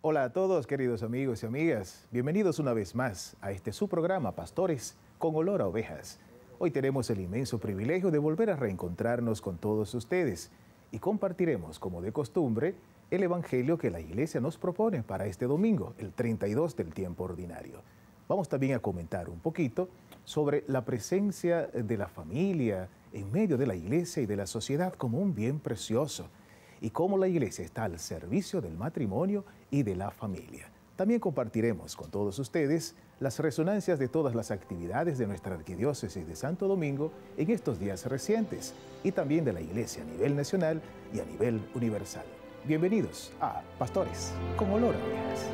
Hola a todos, queridos amigos y amigas. Bienvenidos una vez más a este su programa, Pastores con Olor a Ovejas. Hoy tenemos el inmenso privilegio de volver a reencontrarnos con todos ustedes y compartiremos, como de costumbre, el Evangelio que la Iglesia nos propone para este domingo, el 32 del tiempo ordinario. Vamos también a comentar un poquito sobre la presencia de la familia en medio de la Iglesia y de la sociedad como un bien precioso, y cómo la Iglesia está al servicio del matrimonio y de la familia. También compartiremos con todos ustedes las resonancias de todas las actividades de nuestra Arquidiócesis de Santo Domingo en estos días recientes y también de la Iglesia a nivel nacional y a nivel universal. Bienvenidos a Pastores con Olor a Ovejas.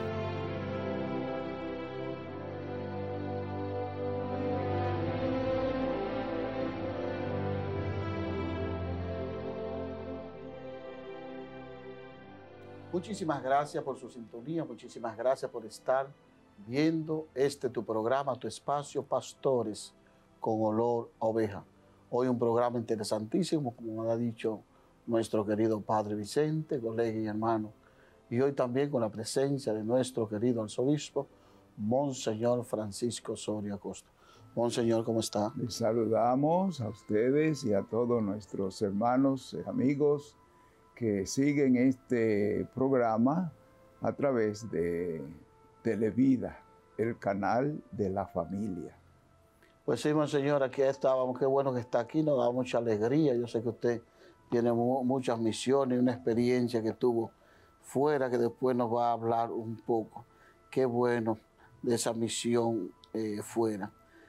Muchísimas gracias por su sintonía, muchísimas gracias por estar viendo tu programa, tu espacio, Pastores con Olor a Oveja. Hoy un programa interesantísimo, como ha dicho nuestro querido Padre Vicente, colega y hermano. Y hoy también con la presencia de nuestro querido arzobispo, Monseñor Francisco Soria Acosta. Monseñor, ¿cómo está? Les saludamos a ustedes y a todos nuestros hermanos y amigos que siguen este programa a través de Televida, el canal de la familia. Pues sí, Monseñor, aquí estábamos, qué bueno que está aquí, nos da mucha alegría. Yo sé que usted tiene muchas misiones y una experiencia que tuvo fuera, que después nos va a hablar un poco. Qué bueno de esa misión fuera.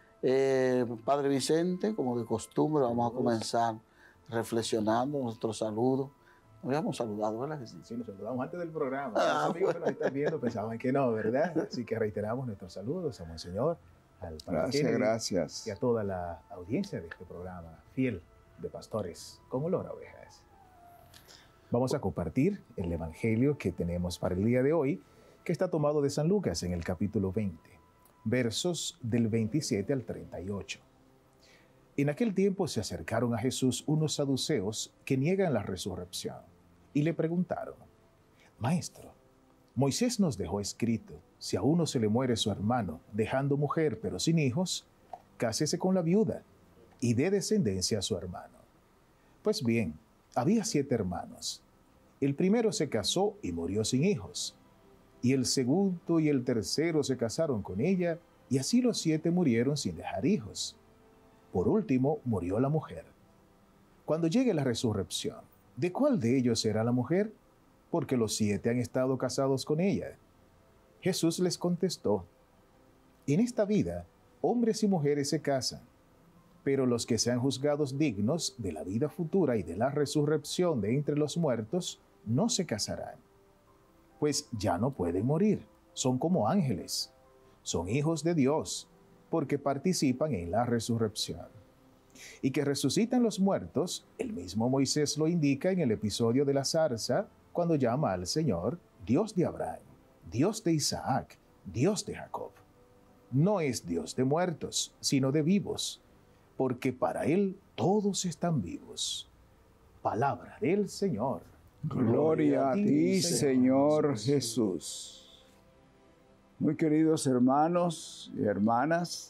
Padre Vicente, como de costumbre, vamos a comenzar reflexionando nuestro saludo. Nos habíamos saludado, ¿verdad que sí? Sí, nos saludamos antes del programa. Los amigos que nos están viendo pensaban que no, ¿verdad? Así que reiteramos nuestros saludos a Monseñor, al Padre Kennedy, gracias. Y a toda la audiencia de este programa fiel de Pastores con Olor a Ovejas. Vamos a compartir el Evangelio que tenemos para el día de hoy, que está tomado de San Lucas en el capítulo 20, versos del 27 al 38. En aquel tiempo se acercaron a Jesús unos saduceos que niegan la resurrección y le preguntaron: Maestro, Moisés nos dejó escrito, si a uno se le muere su hermano, dejando mujer pero sin hijos, cásese con la viuda y dé descendencia a su hermano. Pues bien, había 7 hermanos. El primero se casó y murió sin hijos, y el segundo y el tercero se casaron con ella, y así los 7 murieron sin dejar hijos. Por último, murió la mujer. Cuando llegue la resurrección, ¿de cuál de ellos será la mujer? Porque los 7 han estado casados con ella. Jesús les contestó: en esta vida, hombres y mujeres se casan, pero los que sean juzgados dignos de la vida futura y de la resurrección de entre los muertos, no se casarán. Pues ya no pueden morir, son como ángeles, son hijos de Dios, porque participan en la resurrección. Y que resucitan los muertos, el mismo Moisés lo indica en el episodio de la zarza, cuando llama al Señor Dios de Abraham, Dios de Isaac, Dios de Jacob. No es Dios de muertos, sino de vivos, porque para Él todos están vivos. Palabra del Señor. Gloria a ti, Señor Jesús. Muy queridos hermanos y hermanas,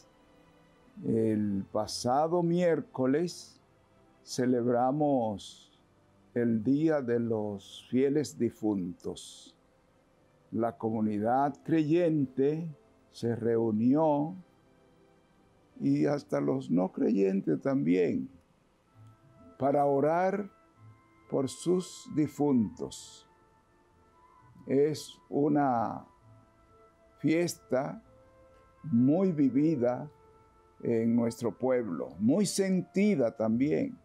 el pasado miércoles celebramos el Día de los Fieles Difuntos. La comunidad creyente se reunió y hasta los no creyentes también para orar por sus difuntos. Es una fiesta muy vivida en nuestro pueblo, muy sentida también.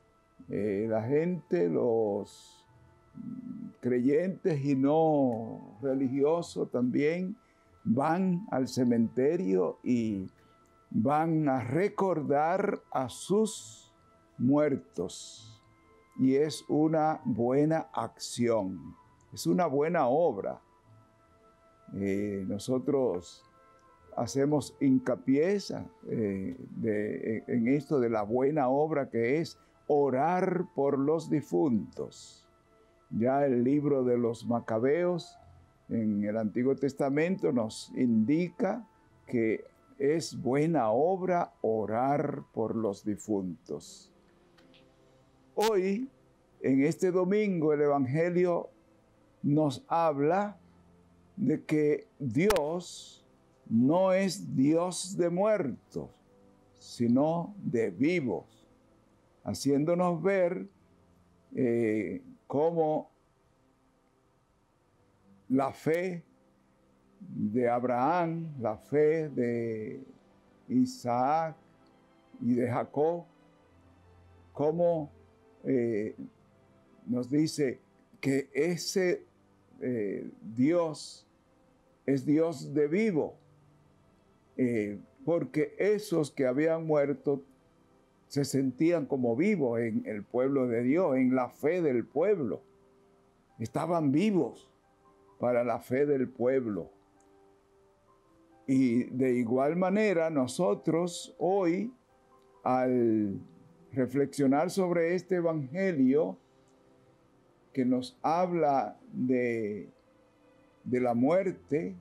La gente, los creyentes y no religiosos también van al cementerio y van a recordar a sus muertos. Y es una buena acción, es una buena obra. Nosotros hacemos hincapié en esto de la buena obra que es orar por los difuntos. Ya el libro de los Macabeos en el Antiguo Testamento nos indica que es buena obra orar por los difuntos. Hoy, en este domingo, el Evangelio nos habla de que Dios no es Dios de muertos, sino de vivos, haciéndonos ver cómo la fe de Abraham, la fe de Isaac y de Jacob, cómo nos dice que ese Dios es Dios de vivo, porque esos que habían muerto se sentían como vivos en el pueblo de Dios, en la fe del pueblo. Estaban vivos para la fe del pueblo. Y de igual manera nosotros hoy, al reflexionar sobre este evangelio que nos habla de la muerte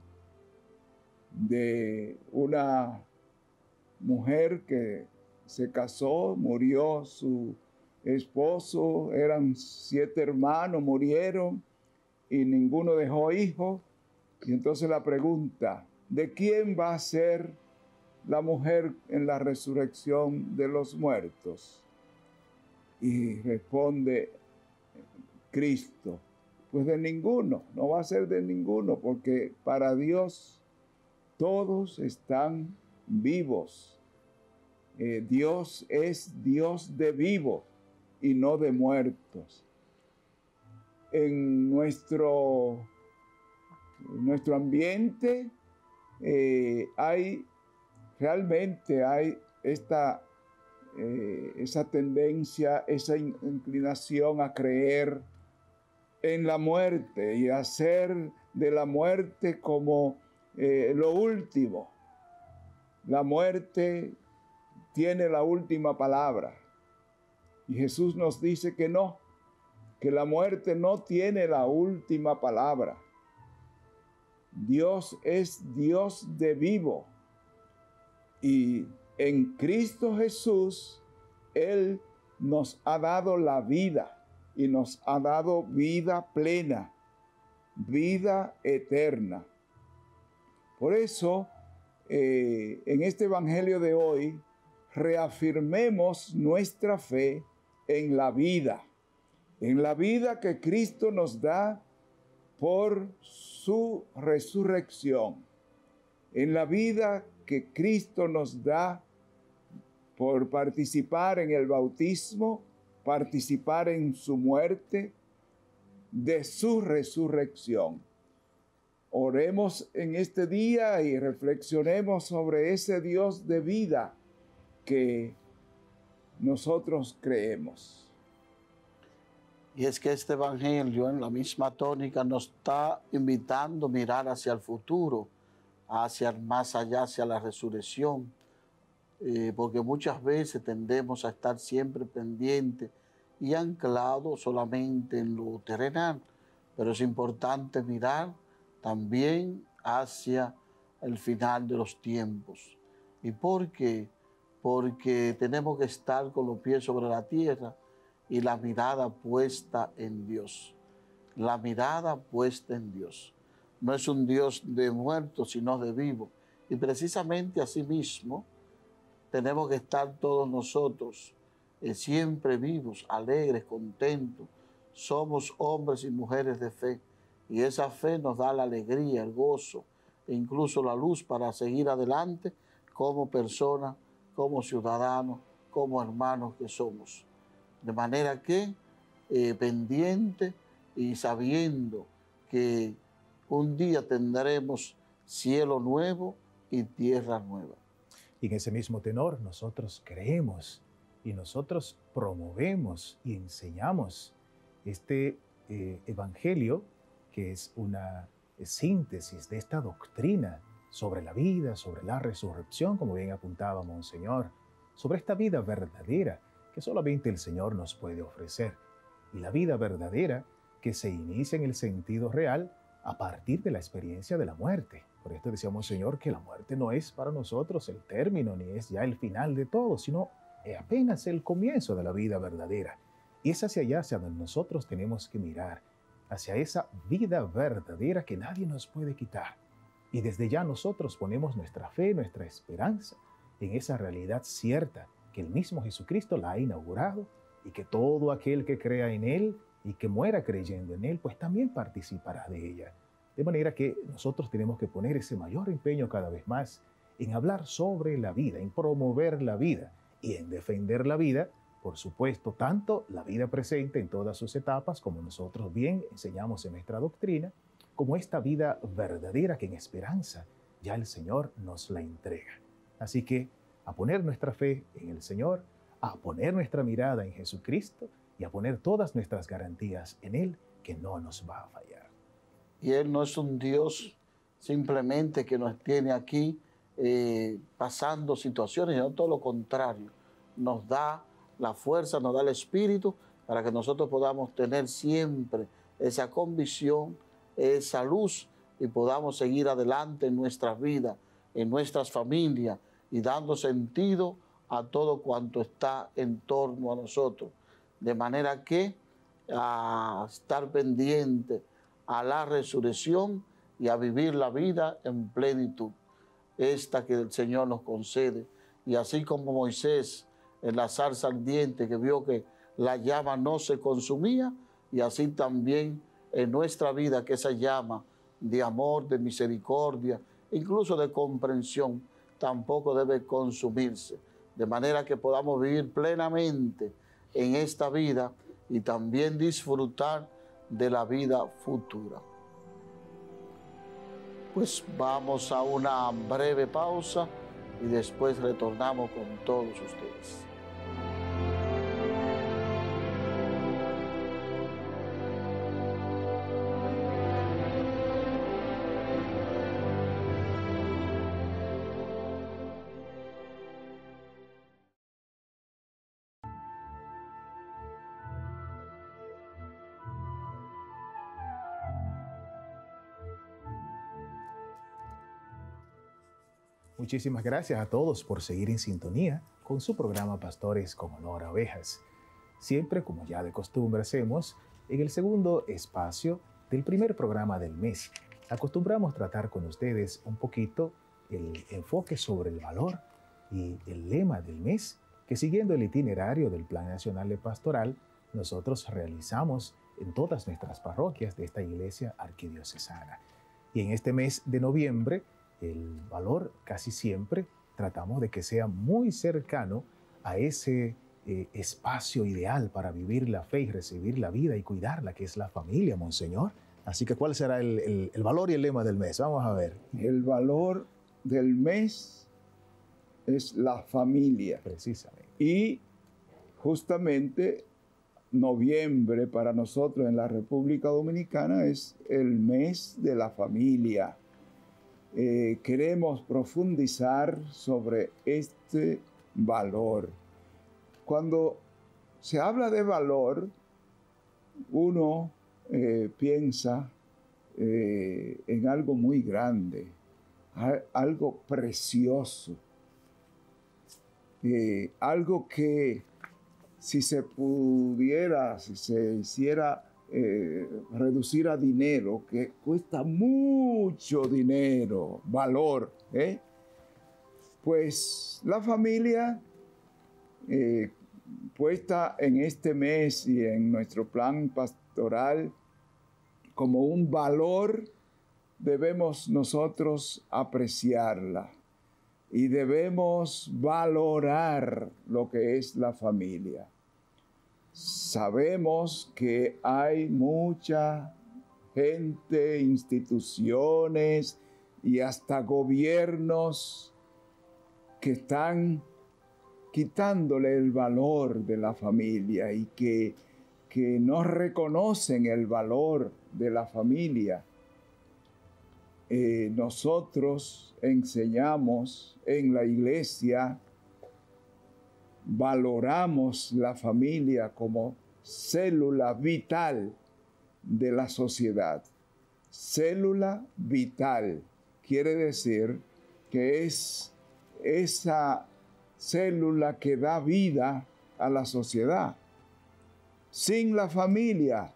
de una mujer que se casó, murió su esposo, eran 7 hermanos, murieron y ninguno dejó hijos. Y entonces la pregunta, ¿de quién va a ser la mujer en la resurrección de los muertos? Y responde Cristo, pues de ninguno, no va a ser de ninguno, porque para Dios todos están vivos. Dios es Dios de vivos y no de muertos. En nuestro ambiente realmente hay esa tendencia, esa inclinación a creer en la muerte y hacer de la muerte como lo último. La muerte tiene la última palabra. Y Jesús nos dice que no, que la muerte no tiene la última palabra. Dios es Dios de vivo. Y en Cristo Jesús, Él nos ha dado la vida y nos ha dado vida plena, vida eterna. Por eso, en este evangelio de hoy, reafirmemos nuestra fe en la vida que Cristo nos da por su resurrección, en la vida que Cristo nos da por participar en el bautismo, participar en su muerte, de su resurrección. Oremos en este día y reflexionemos sobre ese Dios de vida que nosotros creemos. Y es que este evangelio en la misma tónica nos está invitando a mirar hacia el futuro, hacia el más allá, hacia la resurrección, porque muchas veces tendemos a estar siempre pendientes y anclados solamente en lo terrenal, pero es importante mirar también hacia el final de los tiempos. ¿Y por qué? Porque tenemos que estar con los pies sobre la tierra y la mirada puesta en Dios. La mirada puesta en Dios. No es un Dios de muertos, sino de vivos. Y precisamente así mismo tenemos que estar todos nosotros siempre vivos, alegres, contentos. Somos hombres y mujeres de fe. Y esa fe nos da la alegría, el gozo e incluso la luz para seguir adelante como personas, como ciudadanos, como hermanos que somos. De manera que pendiente y sabiendo que un día tendremos cielo nuevo y tierra nueva. Y en ese mismo tenor nosotros creemos y nosotros promovemos y enseñamos este evangelio que es una síntesis de esta doctrina sobre la vida, sobre la resurrección, como bien apuntaba Monseñor, sobre esta vida verdadera que solamente el Señor nos puede ofrecer. Y la vida verdadera que se inicia en el sentido real a partir de la experiencia de la muerte. Por esto decíamos, Señor, que la muerte no es para nosotros el término, ni es ya el final de todo, sino apenas el comienzo de la vida verdadera. Y es hacia allá, hacia donde nosotros tenemos que mirar, hacia esa vida verdadera que nadie nos puede quitar. Y desde ya nosotros ponemos nuestra fe, nuestra esperanza en esa realidad cierta que el mismo Jesucristo la ha inaugurado y que todo aquel que crea en Él y que muera creyendo en Él, pues también participará de ella. De manera que nosotros tenemos que poner ese mayor empeño cada vez más en hablar sobre la vida, en promover la vida y en defender la vida, por supuesto, tanto la vida presente en todas sus etapas, como nosotros bien enseñamos en nuestra doctrina, como esta vida verdadera que en esperanza ya el Señor nos la entrega. Así que a poner nuestra fe en el Señor, a poner nuestra mirada en Jesucristo y a poner todas nuestras garantías en Él, que no nos va a fallar. Y Él no es un Dios simplemente que nos tiene aquí pasando situaciones, sino todo lo contrario. Nos da la fuerza, nos da el espíritu para que nosotros podamos tener siempre esa convicción, esa luz y podamos seguir adelante en nuestras vidas, en nuestras familias y dando sentido a todo cuanto está en torno a nosotros. De manera que a estar pendiente a la resurrección y a vivir la vida en plenitud, esta que el Señor nos concede. Y así como Moisés en la zarza ardiente que vio que la llama no se consumía, y así también en nuestra vida que esa llama de amor, de misericordia, incluso de comprensión, tampoco debe consumirse. De manera que podamos vivir plenamente en esta vida y también disfrutar de la vida futura. Pues vamos a una breve pausa y después retornamos con todos ustedes. Muchísimas gracias a todos por seguir en sintonía con su programa Pastores con Olor a Ovejas. Siempre, como ya de costumbre hacemos, en el segundo espacio del primer programa del mes, acostumbramos tratar con ustedes un poquito el enfoque sobre el valor y el lema del mes, que siguiendo el itinerario del Plan Nacional de Pastoral, nosotros realizamos en todas nuestras parroquias de esta iglesia arquidiocesana. Y en este mes de noviembre, el valor casi siempre tratamos de que sea muy cercano a ese espacio ideal para vivir la fe y recibir la vida y cuidarla, que es la familia, Monseñor. Así que, ¿cuál será el valor y el lema del mes? Vamos a ver. El valor del mes es la familia. Precisamente. Y justamente noviembre para nosotros en la República Dominicana es el mes de la familia. Queremos profundizar sobre este valor. Cuando se habla de valor, uno piensa en algo muy grande, algo precioso, algo que si se pudiera, si se hiciera reducir a dinero, que cuesta mucho dinero, valor, pues la familia puesta en este mes y en nuestro plan pastoral como un valor, debemos nosotros apreciarla y debemos valorar lo que es la familia. Sabemos que hay mucha gente, instituciones y hasta gobiernos que están quitándole el valor de la familia y que no reconocen el valor de la familia. Nosotros enseñamos en la iglesia, valoramos la familia como célula vital de la sociedad. célula vital. Quiere decir que es esa célula que da vida a la sociedad. Sin la familia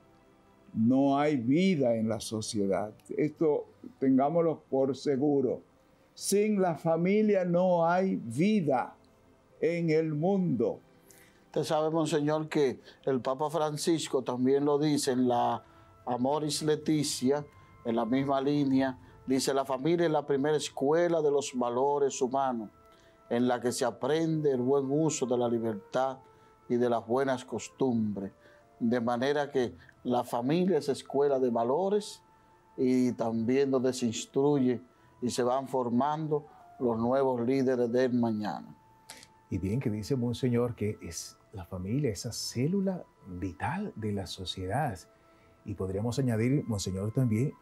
no hay vida en la sociedad. Esto tengámoslo por seguro. Sin la familia no hay vida en el mundo. Usted sabe, Monseñor, que el Papa Francisco también lo dice en la Amoris Laetitia, en la misma línea. Dice, la familia es la primera escuela de los valores humanos, en la que se aprende el buen uso de la libertad y de las buenas costumbres. De manera que la familia es escuela de valores y también donde se instruye y se van formando los nuevos líderes del mañana. Y bien que dice Monseñor que es la familia, esa célula vital de la sociedad. Y podríamos añadir, Monseñor, también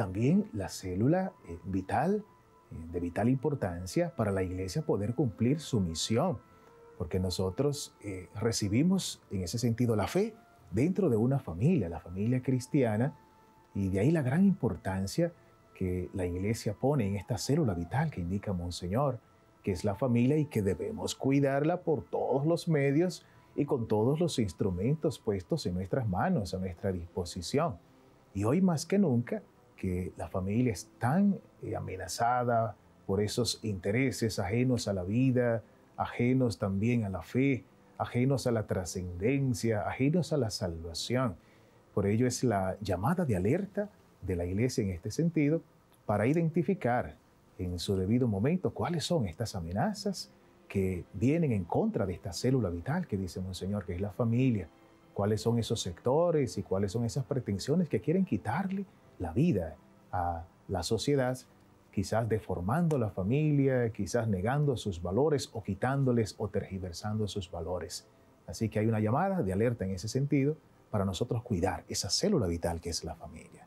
la célula vital, de vital importancia para la Iglesia poder cumplir su misión. Porque nosotros recibimos en ese sentido la fe dentro de una familia, la familia cristiana, y de ahí la gran importancia que la Iglesia pone en esta célula vital que indica Monseñor, que es la familia y que debemos cuidarla por todos los medios y con todos los instrumentos puestos en nuestras manos, a nuestra disposición. Y hoy más que nunca, que la familia es tan amenazada por esos intereses ajenos a la vida, ajenos también a la fe, ajenos a la trascendencia, ajenos a la salvación. Por ello es la llamada de alerta de la Iglesia en este sentido para identificar en su debido momento cuáles son estas amenazas que vienen en contra de esta célula vital que dice Monseñor, que es la familia, cuáles son esos sectores y cuáles son esas pretensiones que quieren quitarle la vida a la sociedad, quizás deformando la familia, quizás negando sus valores o quitándoles o tergiversando sus valores. Así que hay una llamada de alerta en ese sentido para nosotros cuidar esa célula vital que es la familia.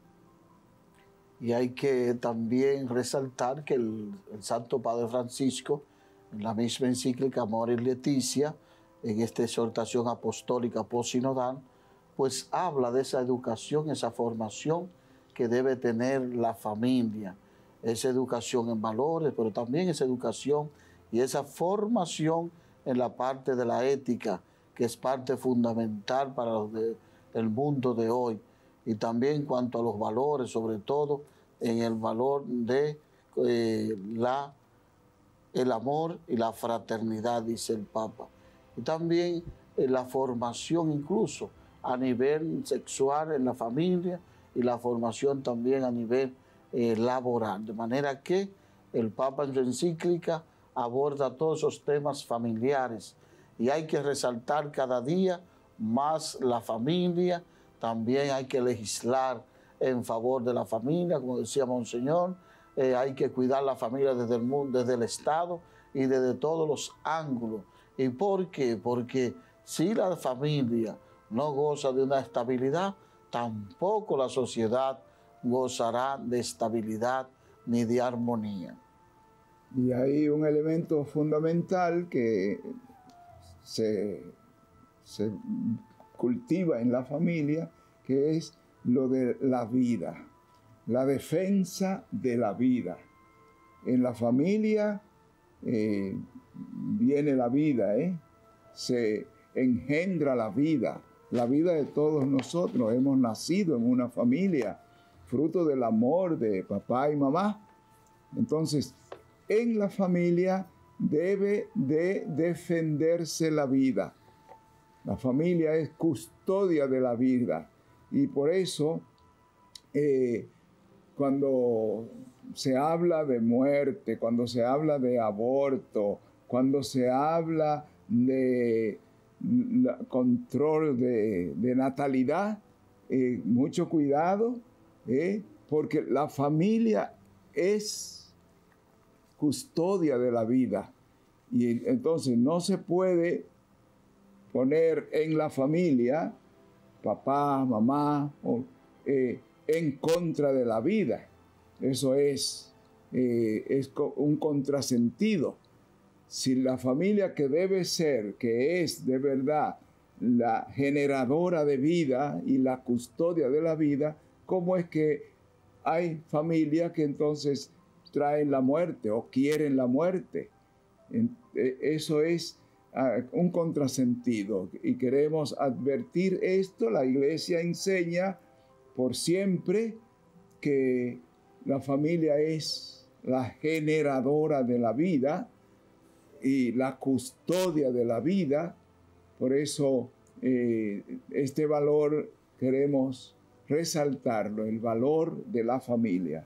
Y hay que también resaltar que el Santo Padre Francisco, en la misma encíclica Amoris Laetitia, en esta exhortación apostólica postsinodal, pues habla de esa educación, esa formación que debe tener la familia, esa educación en valores, pero también esa educación y esa formación en la parte de la ética, que es parte fundamental para el mundo de hoy, y también en cuanto a los valores, sobre todo en el valor de el amor y la fraternidad, dice el Papa. Y también la formación incluso a nivel sexual en la familia y la formación también a nivel laboral. De manera que el Papa en su encíclica aborda todos esos temas familiares y hay que resaltar cada día más la familia. También hay que legislar en favor de la familia, como decía Monseñor. Hay que cuidar la familia desde el mundo, desde el Estado y desde todos los ángulos. ¿Y por qué? Porque si la familia no goza de una estabilidad, tampoco la sociedad gozará de estabilidad ni de armonía. Y hay un elemento fundamental que se cultiva en la familia, que es lo de la vida, la defensa de la vida. En la familia viene la vida, se engendra la vida de todos nosotros. Hemos nacido en una familia, fruto del amor de papá y mamá. Entonces, en la familia debe de defenderse la vida. La familia es custodia de la vida y por eso cuando se habla de muerte, cuando se habla de aborto, cuando se habla de control de natalidad, mucho cuidado, porque la familia es custodia de la vida y entonces no se puede poner en la familia papá, mamá, en contra de la vida. Eso es un contrasentido. Si la familia que debe ser, que es de verdad la generadora de vida y la custodia de la vida, ¿cómo es que hay familias que entonces traen la muerte o quieren la muerte. Eso es un contrasentido y queremos advertir esto. La Iglesia enseña por siempre que la familia es la generadora de la vida y la custodia de la vida. Por eso este valor queremos resaltarlo, el valor de la familia.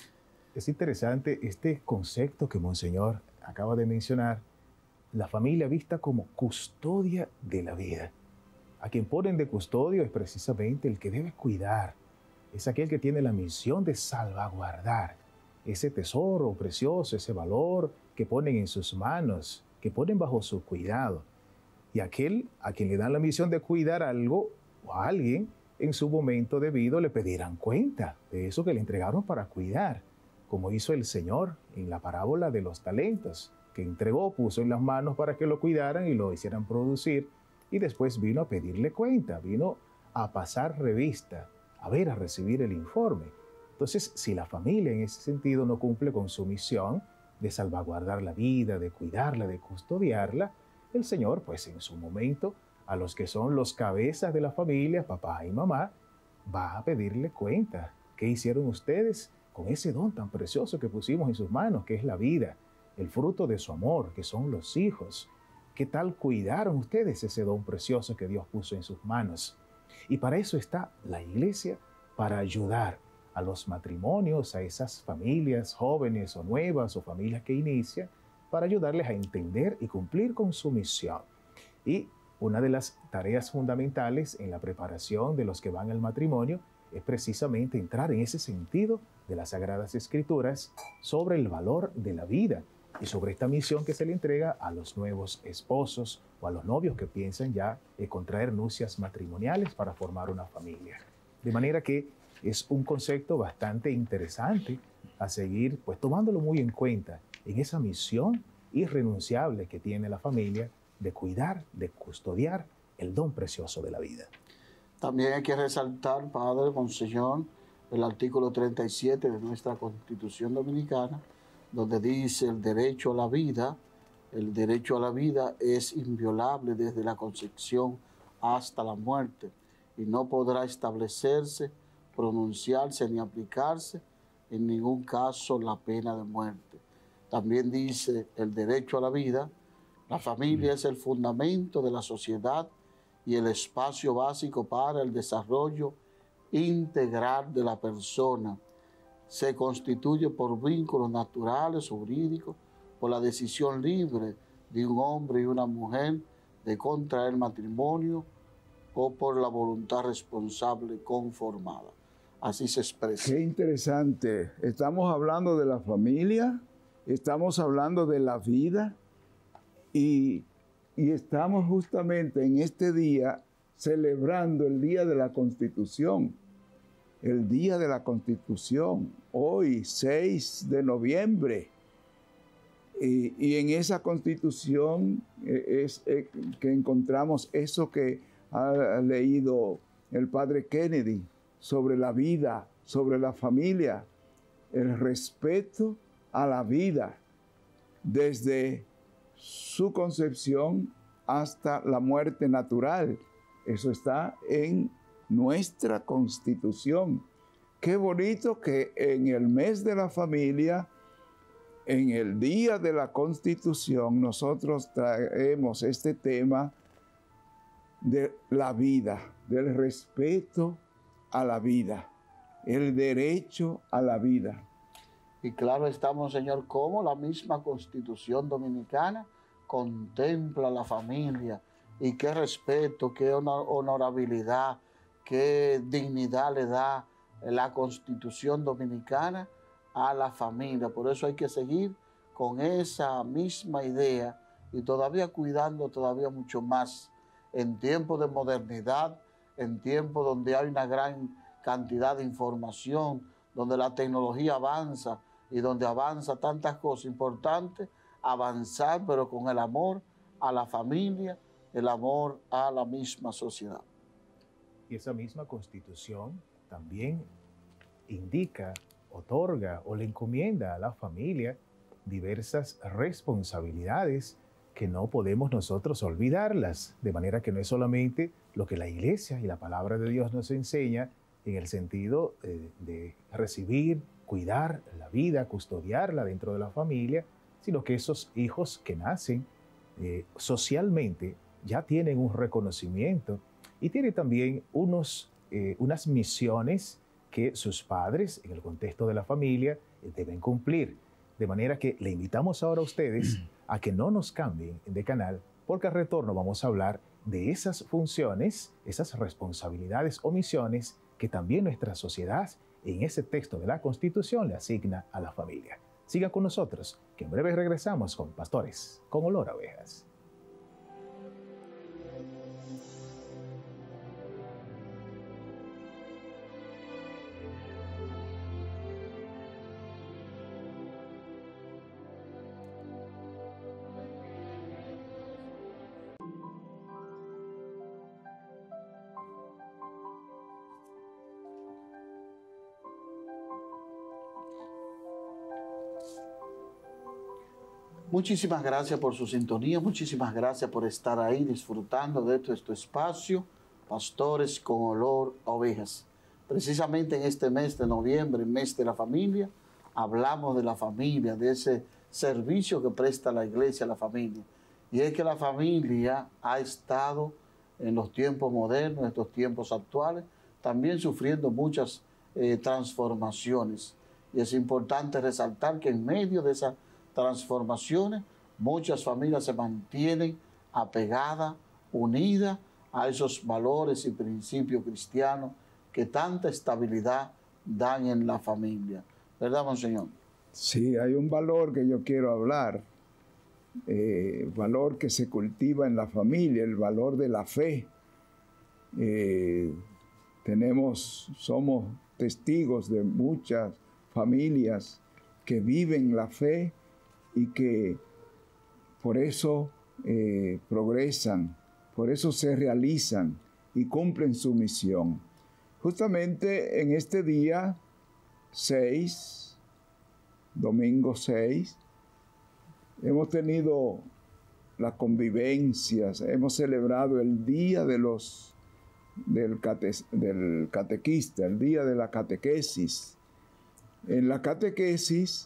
Es interesante este concepto que Monseñor acaba de mencionar, la familia vista como custodia de la vida. A quien ponen de custodio es precisamente el que debe cuidar, es aquel que tiene la misión de salvaguardar ese tesoro precioso, ese valor que ponen en sus manos, que ponen bajo su cuidado. Y aquel a quien le dan la misión de cuidar algo o a alguien, en su momento debido le pedirán cuenta de eso que le entregaron para cuidar, como hizo el Señor en la parábola de los talentos, que entregó, puso en las manos para que lo cuidaran y lo hicieran producir, y después vino a pedirle cuenta, vino a pasar revista, a ver, a recibir el informe. Entonces, si la familia en ese sentido no cumple con su misión de salvaguardar la vida, de cuidarla, de custodiarla, el Señor, pues en su momento, a los que son los cabezas de la familia, papá y mamá, va a pedirle cuenta. ¿Qué hicieron ustedes con ese don tan precioso que pusimos en sus manos, que es la vida, el fruto de su amor, que son los hijos? ¿Qué tal cuidaron ustedes ese don precioso que Dios puso en sus manos? Y para eso está la Iglesia, para ayudar a los matrimonios, a esas familias jóvenes o nuevas o familias que inician, para ayudarles a entender y cumplir con su misión. Y una de las tareas fundamentales en la preparación de los que van al matrimonio es precisamente entrar en ese sentido de las Sagradas Escrituras sobre el valor de la vida y sobre esta misión que se le entrega a los nuevos esposos o a los novios que piensan ya contraer nupcias matrimoniales para formar una familia. De manera que es un concepto bastante interesante a seguir, pues tomándolo muy en cuenta en esa misión irrenunciable que tiene la familia de cuidar, de custodiar el don precioso de la vida. También hay que resaltar, Padre, Monseñor, el artículo 37 de nuestra Constitución Dominicana, donde dice el derecho a la vida. El derecho a la vida es inviolable desde la concepción hasta la muerte y no podrá establecerse, pronunciarse ni aplicarse en ningún caso la pena de muerte. También dice el derecho a la vida. La familia es el fundamento de la sociedad y el espacio básico para el desarrollo integral de la persona. Se constituye por vínculos naturales o jurídicos, por la decisión libre de un hombre y una mujer de contraer matrimonio o por la voluntad responsable conformada. Así se expresa. Qué interesante. Estamos hablando de la familia, estamos hablando de la vida y estamos justamente en este día celebrando el Día de la Constitución. El Día de la Constitución, hoy 6 de noviembre. Y en esa Constitución es que encontramos eso que ha leído el padre Kennedy sobre la vida, sobre la familia, el respeto a la vida desde su concepción hasta la muerte natural. Eso está en nuestra Constitución. Qué bonito que en el mes de la familia, en el Día de la Constitución, nosotros traemos este tema de la vida, del respeto a la vida, el derecho a la vida. Y claro estamos, Señor, como la misma Constitución Dominicana contempla la familia y qué respeto, qué honorabilidad, qué dignidad le da la Constitución Dominicana a la familia. Por eso hay que seguir con esa misma idea y todavía cuidando todavía mucho más en tiempos de modernidad, en tiempos donde hay una gran cantidad de información, donde la tecnología avanza y donde avanza tantas cosas importantes, avanzar pero con el amor a la familia, el amor a la misma sociedad. Y esa misma Constitución también indica, otorga o le encomienda a la familia diversas responsabilidades que no podemos nosotros olvidarlas, de manera que no es solamente lo que la Iglesia y la palabra de Dios nos enseña en el sentido de recibir, cuidar la vida, custodiarla dentro de la familia, sino que esos hijos que nacen socialmente ya tienen un reconocimiento y tienen también unas misiones que sus padres, en el contexto de la familia, deben cumplir. De manera que le invitamos ahora a ustedes a que no nos cambien de canal, porque al retorno vamos a hablar de esas funciones, esas responsabilidades o misiones que también nuestra sociedad en ese texto de la Constitución le asigna a la familia. Siga con nosotros, que en breve regresamos con Pastores con Olor a Ovejas. Muchísimas gracias por su sintonía, muchísimas gracias por estar ahí disfrutando de este espacio, Pastores con Olor a Ovejas. Precisamente en este mes de noviembre, mes de la familia, hablamos de la familia, de ese servicio que presta la iglesia a la familia. Y es que la familia ha estado en los tiempos modernos, en estos tiempos actuales, también sufriendo muchas transformaciones. Y es importante resaltar que en medio de esas transformaciones, muchas familias se mantienen apegadas, unidas a esos valores y principios cristianos que tanta estabilidad dan en la familia. ¿Verdad, Monseñor? Sí, hay un valor que yo quiero hablar, valor que se cultiva en la familia, el valor de la fe. Somos testigos de muchas familias que viven la fe y que por eso progresan, por eso se realizan y cumplen su misión. Justamente en este día 6, domingo 6, hemos tenido las convivencias, hemos celebrado el día del catequista, el día de la catequesis. En la catequesis,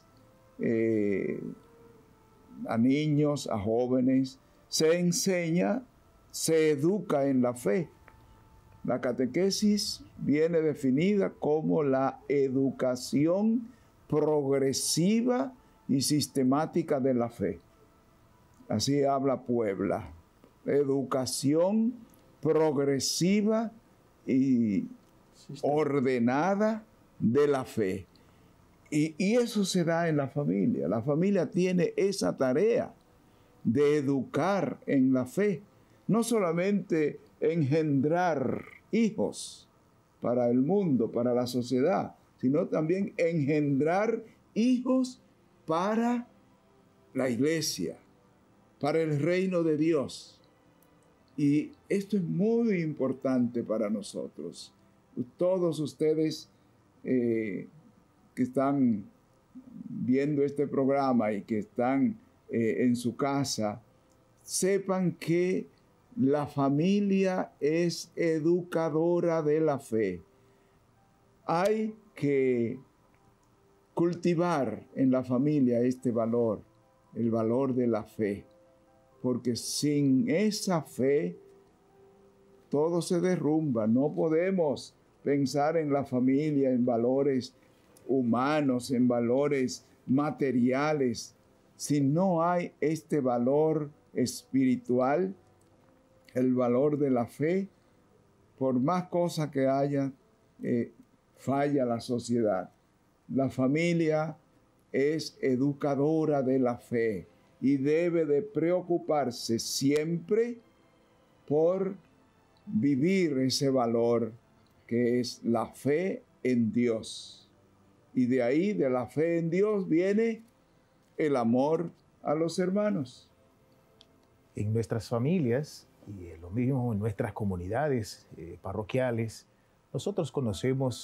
a niños, a jóvenes, se enseña, se educa en la fe. La catequesis viene definida como la educación progresiva y sistemática de la fe. Así habla Puebla. Educación progresiva y ordenada de la fe. Y eso se da en la familia. La familia tiene esa tarea de educar en la fe. No solamente engendrar hijos para el mundo, para la sociedad, sino también engendrar hijos para la iglesia, para el reino de Dios. Y esto es muy importante para nosotros. Todos ustedes que están viendo este programa y que están en su casa, sepan que la familia es educadora de la fe. Hay que cultivar en la familia este valor, el valor de la fe, porque sin esa fe todo se derrumba. No podemos pensar en la familia en valores humanos, en valores materiales, si no hay este valor espiritual, el valor de la fe. Por más cosas que haya, falla la sociedad. La familia es educadora de la fe y debe de preocuparse siempre por vivir ese valor que es la fe en Dios. Y de ahí, de la fe en Dios, viene el amor a los hermanos. En nuestras familias y lo mismo en nuestras comunidades parroquiales, nosotros conocemos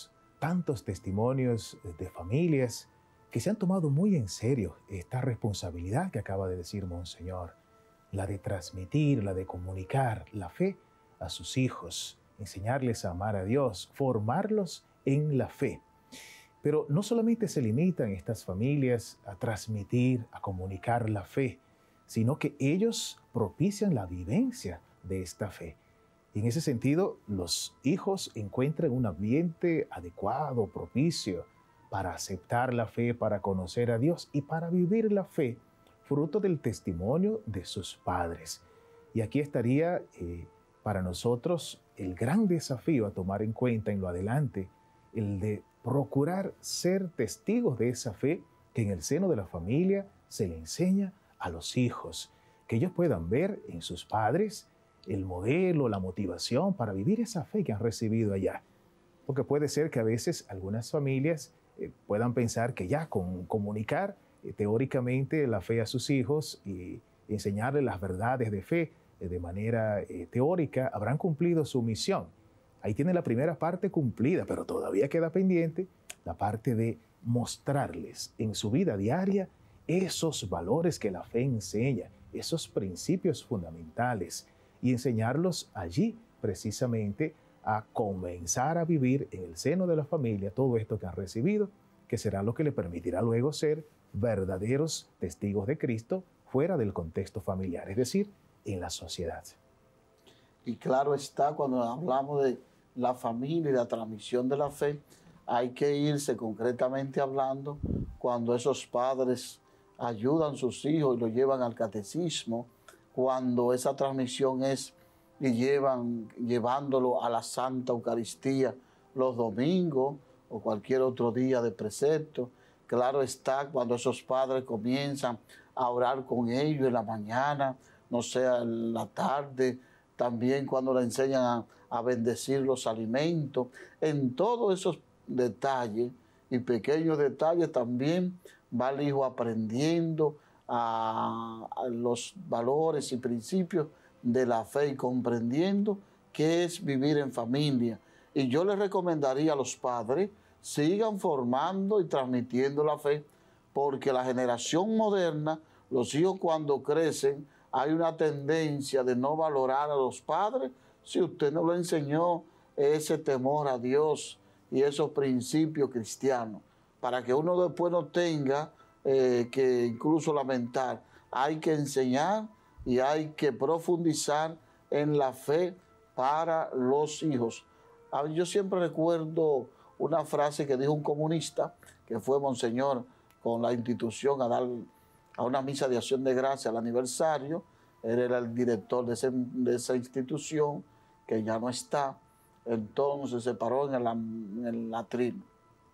tantos testimonios de familias que se han tomado muy en serio esta responsabilidad que acaba de decir Monseñor, la de transmitir, la de comunicar la fe a sus hijos, enseñarles a amar a Dios, formarlos en la fe. Pero no solamente se limitan estas familias a transmitir, a comunicar la fe, sino que ellos propician la vivencia de esta fe. Y en ese sentido, los hijos encuentran un ambiente adecuado, propicio, para aceptar la fe, para conocer a Dios y para vivir la fe, fruto del testimonio de sus padres. Y aquí estaría para nosotros el gran desafío a tomar en cuenta en lo adelante, el de procurar ser testigos de esa fe que en el seno de la familia se le enseña a los hijos, que ellos puedan ver en sus padres el modelo, la motivación para vivir esa fe que han recibido allá. Porque puede ser que a veces algunas familias puedan pensar que ya con comunicar teóricamente la fe a sus hijos y enseñarles las verdades de fe de manera teórica, habrán cumplido su misión. Ahí tiene la primera parte cumplida, pero todavía queda pendiente la parte de mostrarles en su vida diaria esos valores que la fe enseña, esos principios fundamentales, y enseñarlos allí precisamente a comenzar a vivir en el seno de la familia todo esto que han recibido, que será lo que le permitirá luego ser verdaderos testigos de Cristo fuera del contexto familiar, es decir, en la sociedad. Y claro está, cuando hablamos de la familia y la transmisión de la fe, hay que irse concretamente hablando cuando esos padres ayudan a sus hijos y los llevan al catecismo, cuando esa transmisión es y llevándolo a la Santa Eucaristía los domingos o cualquier otro día de precepto. Claro está, cuando esos padres comienzan a orar con ellos en la mañana, no sea en la tarde, también cuando le enseñan a bendecir los alimentos. En todos esos detalles y pequeños detalles también va el hijo aprendiendo a los valores y principios de la fe y comprendiendo qué es vivir en familia. Y yo les recomendaría a los padres, sigan formando y transmitiendo la fe, porque la generación moderna, los hijos cuando crecen, hay una tendencia de no valorar a los padres si usted no le enseñó ese temor a Dios y esos principios cristianos, para que uno después no tenga que incluso lamentar. Hay que enseñar y hay que profundizar en la fe para los hijos. Yo siempre recuerdo una frase que dijo un comunista, que fue Monseñor con la institución a dar a una misa de acción de gracia al aniversario. Él era el director de esa institución, que ya no está. Entonces se paró en el latrino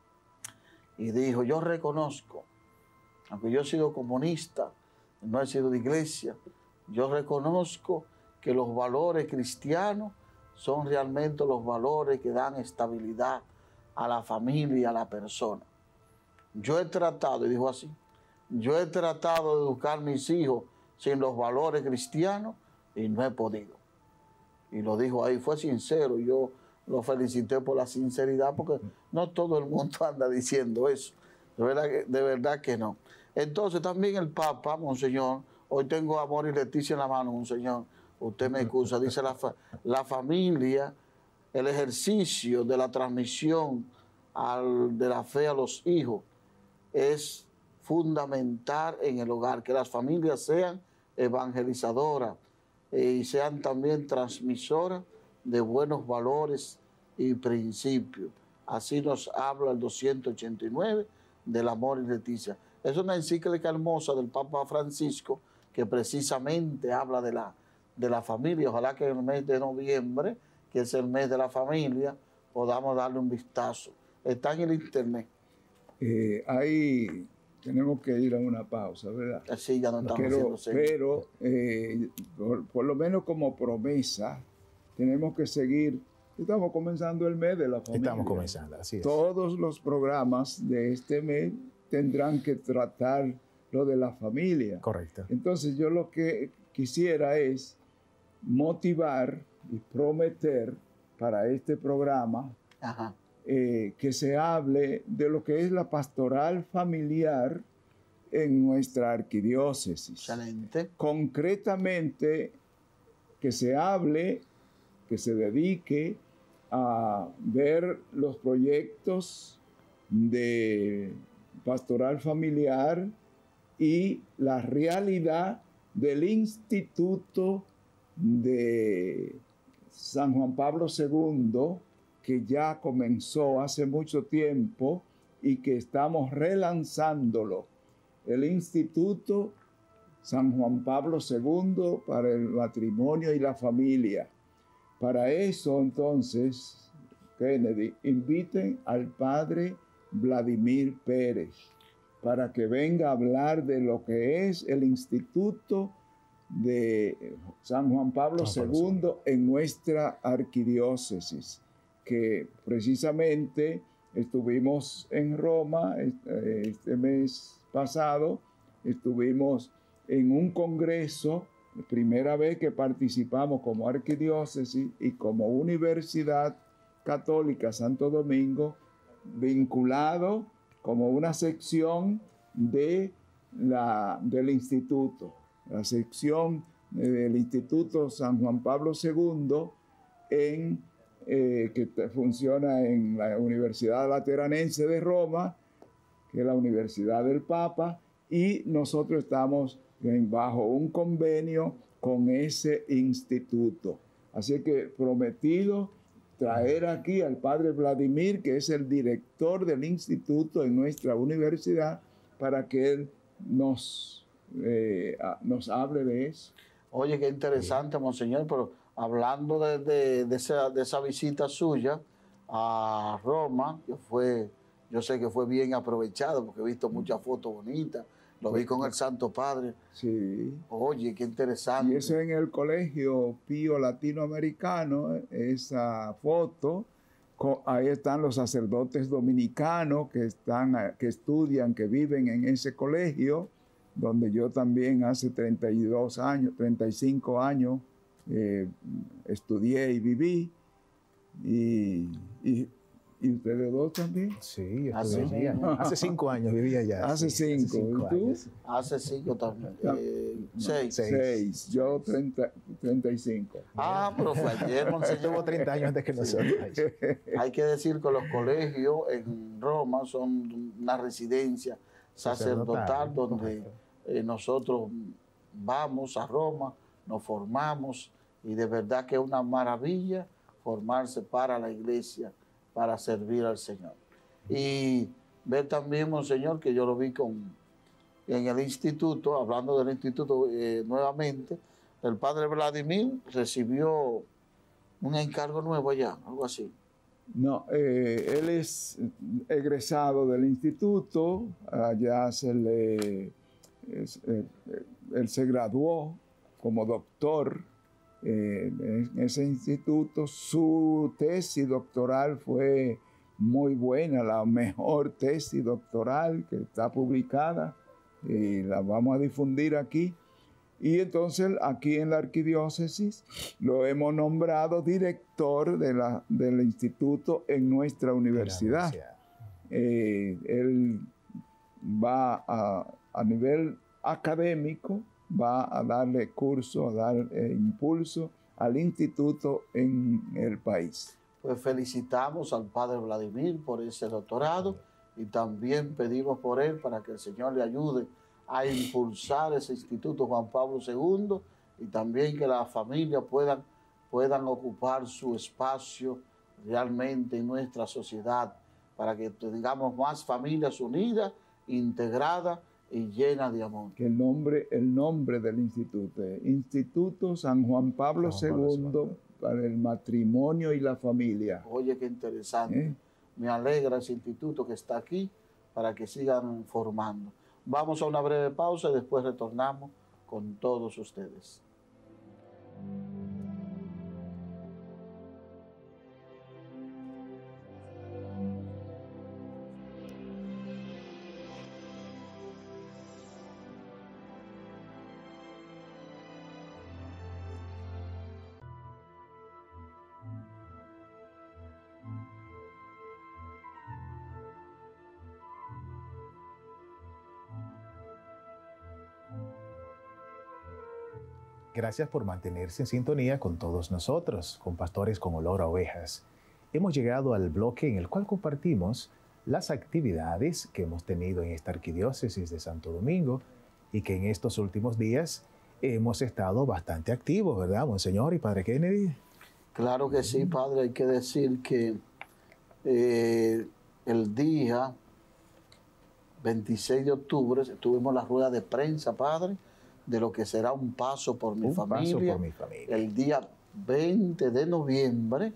y dijo: yo reconozco, aunque yo he sido comunista, no he sido de iglesia, yo reconozco que los valores cristianos son realmente los valores que dan estabilidad a la familia y a la persona. Yo he tratado, y dijo así, yo he tratado de educar a mis hijos sin los valores cristianos y no he podido. Y lo dijo ahí, fue sincero. Yo lo felicité por la sinceridad, porque no todo el mundo anda diciendo eso. De verdad que no. Entonces también el Papa, Monseñor, hoy tengo Amor y Leticia en la mano, Monseñor, usted me excusa, dice la familia, el ejercicio de la transmisión de la fe a los hijos es fundamental en el hogar, que las familias sean evangelizadoras y sean también transmisoras de buenos valores y principios. Así nos habla el 289 del Amor y Leticia. Es una encíclica hermosa del Papa Francisco que precisamente habla de la familia. Ojalá que en el mes de noviembre, que es el mes de la familia, podamos darle un vistazo. Está en el internet. Tenemos que ir a una pausa, ¿verdad? Sí, ya no estamos haciendo. Pero por lo menos como promesa, tenemos que seguir. Estamos comenzando el mes de la familia. Estamos comenzando, así es. Todos los programas de este mes tendrán que tratar lo de la familia. Correcto. Entonces yo lo que quisiera es motivar y prometer para este programa que se hable de lo que es la pastoral familiar en nuestra arquidiócesis. Excelente. Concretamente, que se hable, que se dedique a ver los proyectos de pastoral familiar y la realidad del Instituto de San Juan Pablo II, que ya comenzó hace mucho tiempo y que estamos relanzándolo. El Instituto San Juan Pablo II para el matrimonio y la familia. Para eso, entonces, Kennedy, inviten al padre Vladimir Pérez para que venga a hablar de lo que es el Instituto de San Juan Pablo II en nuestra arquidiócesis, que precisamente estuvimos en Roma este mes pasado, estuvimos en un congreso, primera vez que participamos como arquidiócesis y como Universidad Católica Santo Domingo, vinculado como una sección del instituto, la sección del Instituto San Juan Pablo II, que funciona en la Universidad Lateranense de Roma, que es la Universidad del Papa, y nosotros estamos bajo un convenio con ese instituto. Así que prometido traer aquí al padre Vladimir, que es el director del instituto en nuestra universidad, para que él nos hable de eso. Oye, qué interesante, monseñor, pero hablando de esa visita suya a Roma, yo sé que fue bien aprovechado, porque he visto muchas fotos bonitas, lo vi con el Santo Padre. Sí. Oye, qué interesante. Y eso en el Colegio Pío Latinoamericano, esa foto, ahí están los sacerdotes dominicanos que estudian, que viven en ese colegio, donde yo también hace 35 años estudié y viví. ¿Y ustedes dos también? Sí, yo estudié allá. Hace 5 años vivía allá. Hace 5. ¿Y tú? Años. Hace 5 también. 6. 6. Yo 35. Ah, pero fue ayer, monseñor. Llevo 30 años antes que nosotros. Hay que decir que los colegios en Roma son una residencia sacerdotal donde nosotros vamos a Roma, nos formamos y de verdad que es una maravilla formarse para la iglesia, para servir al Señor. Y ver también, monseñor, que yo lo vi en el instituto, hablando del instituto nuevamente, el padre Vladimir recibió un encargo nuevo allá, algo así. No, él es egresado del instituto, allá él se graduó como doctor en ese instituto. Su tesis doctoral fue muy buena, la mejor tesis doctoral que está publicada, y la vamos a difundir aquí. Y entonces aquí en la arquidiócesis lo hemos nombrado director del instituto en nuestra universidad. Él va a nivel académico, va a darle curso, a dar impulso al instituto en el país. Pues felicitamos al padre Vladimir por ese doctorado y también pedimos por él para que el Señor le ayude a impulsar ese Instituto Juan Pablo II y también que las familias puedan ocupar su espacio realmente en nuestra sociedad para que tengamos más familias unidas, integradas y llenas de amor. Que el nombre del instituto es Instituto San Juan Pablo II para el matrimonio y la familia. Oye, qué interesante. Me alegra ese instituto que está aquí para que sigan formando. Vamos a una breve pausa y después retornamos con todos ustedes. Gracias por mantenerse en sintonía con todos nosotros, con Pastores con Olor a Ovejas. Hemos llegado al bloque en el cual compartimos las actividades que hemos tenido en esta arquidiócesis de Santo Domingo y que en estos últimos días hemos estado bastante activos, ¿verdad, Monseñor y Padre Kennedy? Claro que sí, Padre. Hay que decir que el día 26 de octubre tuvimos la rueda de prensa, Padre, de lo que será un paso por mi familia. Un paso por mi familia. El día 20 de noviembre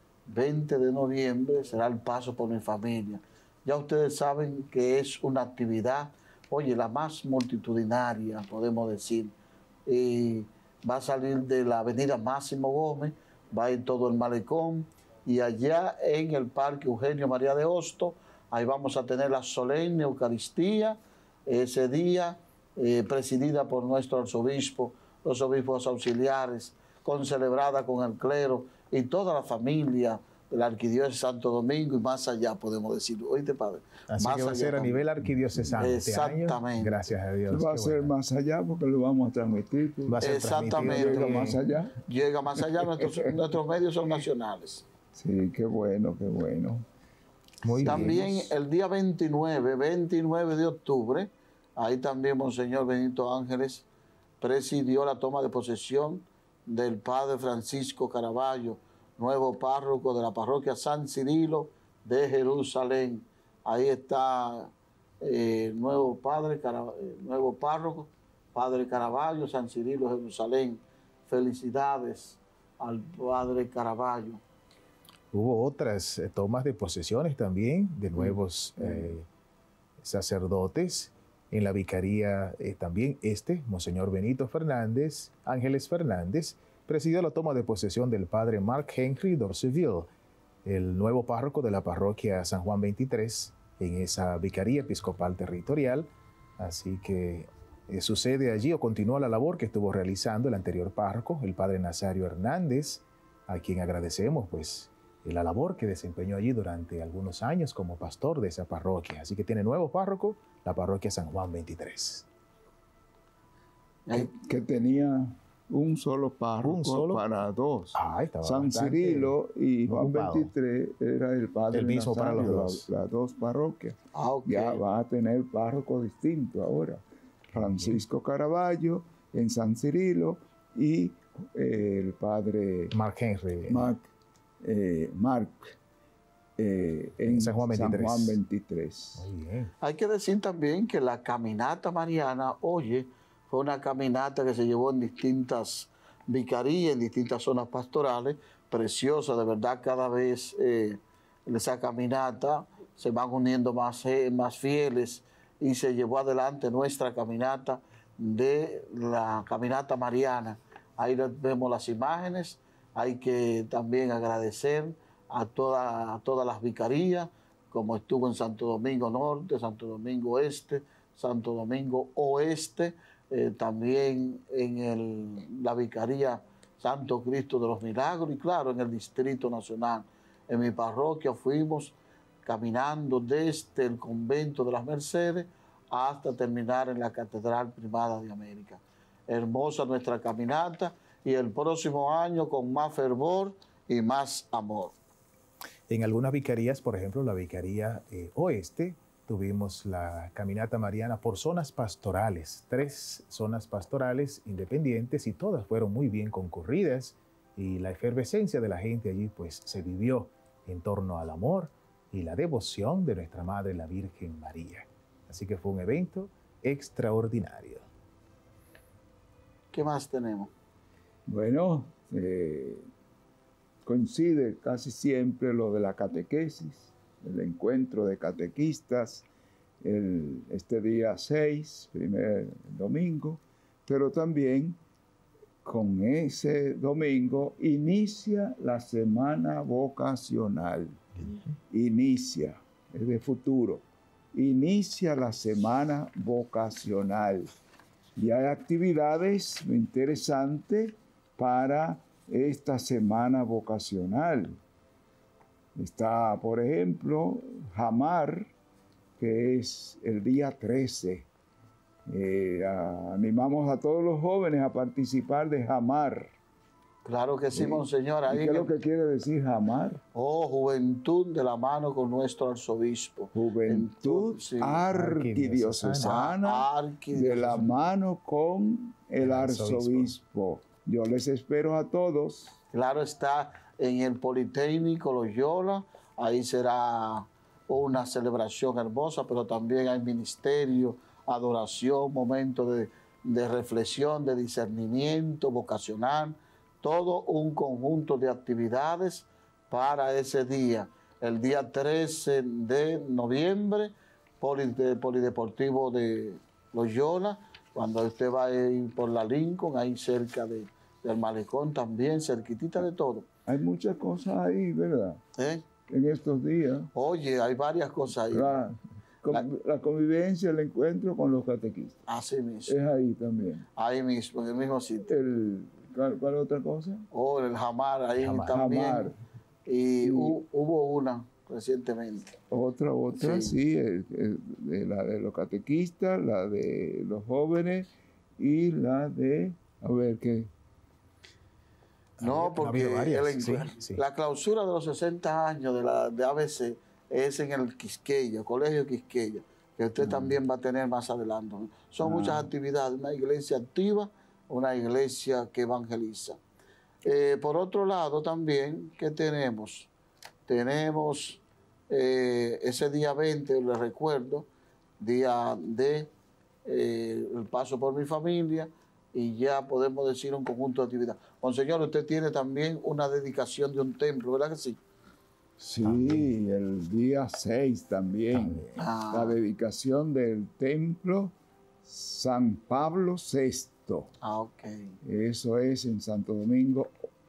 será el paso por mi familia. Ya ustedes saben que es una actividad, oye, la más multitudinaria, podemos decir. Va a salir de la avenida Máximo Gómez, va a ir todo el malecón, y allá en el Parque Eugenio María de Hostos, ahí vamos a tener la solemne Eucaristía, ese día, presidida por nuestro arzobispo, los obispos auxiliares, concelebrada con el clero y toda la familia de la arquidiócesis de Santo Domingo y más allá, podemos decir. Oíste, Padre. Así más que va a ser a nivel arquidiosesano este año. Exactamente. Gracias a Dios. Va a ser más allá porque lo vamos a transmitir. Va a ser Exactamente. Llega más allá. Llega más allá, nuestros medios son nacionales. Sí, qué bueno, qué bueno. Muy También bien. el día 29 de octubre, ahí también Monseñor Benito Ángeles presidió la toma de posesión del Padre Francisco Caraballo, nuevo párroco de la parroquia San Cirilo de Jerusalén. Ahí está el nuevo párroco, Padre Caraballo, San Cirilo, Jerusalén. Felicidades al Padre Caraballo. Hubo otras tomas de posesiones también de nuevos sacerdotes. En la vicaría también Monseñor Benito Fernández, Ángeles Fernández, presidió la toma de posesión del padre Mark Henry Dorseville, el nuevo párroco de la parroquia San Juan 23, en esa vicaría episcopal territorial. Así que sucede allí o continúa la labor que estuvo realizando el anterior párroco, el padre Nazario Hernández, a quien agradecemos pues la labor que desempeñó allí durante algunos años como pastor de esa parroquia. Así que tiene nuevo párroco, la parroquia San Juan 23. Que tenía un solo párroco para dos. San Cirilo y Juan 23 era el padre el mismo Nazario, para los dos. las dos parroquias. Okay. Ya va a tener párroco distinto ahora. Francisco Caraballo en San Cirilo y el padre Mark Henry. Mark en San Juan 23. Muy bien. Hay que decir también que la caminata mariana, oye, fue una caminata que se llevó en distintas vicarías, en distintas zonas pastorales, preciosa, de verdad, cada vez en esa caminata se van uniendo más fieles y se llevó adelante nuestra caminata de la caminata mariana. Ahí vemos las imágenes. Hay que también agradecer a todas las vicarías, como estuvo en Santo Domingo Norte, Santo Domingo Este, Santo Domingo Oeste, también en la vicaría Santo Cristo de los Milagros y claro, en el Distrito Nacional. En mi parroquia fuimos caminando desde el convento de las Mercedes hasta terminar en la Catedral Primada de América. Hermosa nuestra caminata y el próximo año con más fervor y más amor. En algunas vicarías, por ejemplo, la vicaría oeste, tuvimos la caminata mariana por zonas pastorales, 3 zonas pastorales independientes y todas fueron muy bien concurridas y la efervescencia de la gente allí pues se vivió en torno al amor y la devoción de nuestra Madre la Virgen María. Así que fue un evento extraordinario. ¿Qué más tenemos? Bueno, coincide casi siempre lo de la catequesis, el encuentro de catequistas, este día 6, primer domingo, pero también con ese domingo inicia la semana vocacional. Inicia, es de futuro, inicia la semana vocacional. Y hay actividades interesantes para esta semana vocacional. Está, por ejemplo, Jamar, que es el día 13. Animamos a todos los jóvenes a participar de Jamar. Claro que sí, Sí. monseñor. ¿Y Ahí qué es lo que quiere decir Jamar? Oh, juventud de la mano con nuestro arzobispo. Juventud Sí. arquidiocesana de la mano con el arzobispo. Yo les espero a todos. Claro está, en el Politécnico Loyola, ahí será una celebración hermosa, pero también hay ministerio, adoración, momento de reflexión, de discernimiento vocacional, todo un conjunto de actividades para ese día. El día 13 de noviembre, Polideportivo de Loyola, cuando usted va a ir por la Lincoln, ahí cerca del malecón también, cerquitita de todo. Hay muchas cosas ahí, ¿verdad? En estos días. Oye, hay varias cosas ahí. La convivencia, el encuentro con los catequistas. Así mismo. Es ahí también. Ahí mismo, en el mismo sitio. ¿Cuál otra cosa? Oh, el Jamar, ahí también. Jamar. Y hubo una recientemente. Otra, sí, la de los catequistas, la de los jóvenes y la de, a ver, ¿qué? No, porque sí. la clausura de los 60 años de ABC es en el Quisqueya, Colegio Quisqueya, que usted también va a tener más adelante. Son muchas actividades, una iglesia activa, una iglesia que evangeliza. Por otro lado también, ¿qué tenemos? Tenemos ese día 20, les recuerdo, día de el paso por mi familia, y ya podemos decir un conjunto de actividades. Monseñor, usted tiene también una dedicación de un templo, ¿verdad que sí? Sí, el día 6 también. La dedicación del templo San Pablo VI. Ok. Eso es en Santo Domingo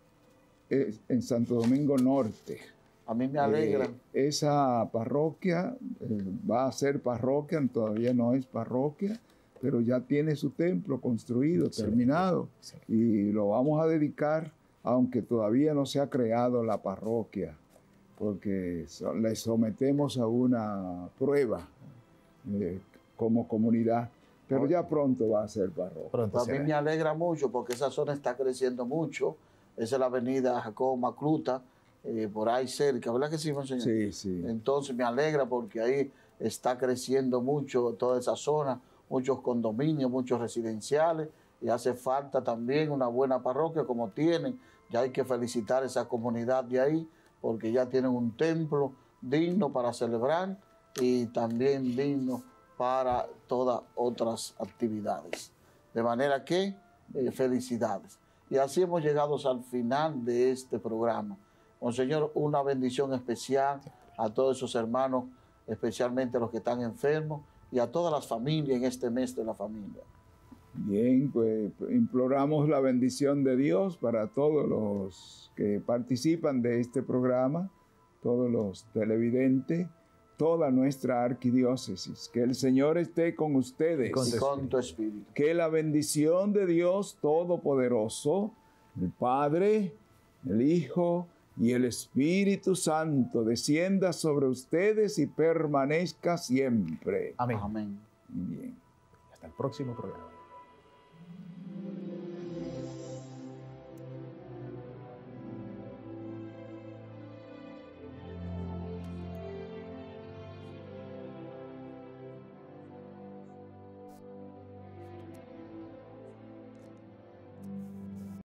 Norte. A mí me alegra. Esa parroquia va a ser parroquia, todavía no es parroquia, pero ya tiene su templo construido, terminado, y lo vamos a dedicar, aunque todavía no se ha creado la parroquia, porque le sometemos a una prueba como comunidad, pero ya pronto va a ser parroquia. A mí me alegra mucho porque esa zona está creciendo mucho. Esa es la avenida Jacobo Macluta, por ahí cerca, ¿verdad que sí, monseñor? Sí, sí. Entonces me alegra porque ahí está creciendo mucho toda esa zona, muchos condominios, muchos residenciales, y hace falta también una buena parroquia como tienen. Ya hay que felicitar a esa comunidad de ahí, porque ya tienen un templo digno para celebrar y también digno para todas otras actividades. De manera que, felicidades. Y así hemos llegado al final de este programa. Monseñor, una bendición especial a todos esos hermanos, especialmente a los que están enfermos, y a todas las familias en este mes de la familia. Bien, pues imploramos la bendición de Dios para todos los que participan de este programa, todos los televidentes, toda nuestra arquidiócesis. Que el Señor esté con ustedes. Y con tu espíritu. Que la bendición de Dios Todopoderoso, el Padre, el Hijo y el Espíritu Santo descienda sobre ustedes y permanezca siempre. Amén. Amén. Bien. Hasta el próximo programa.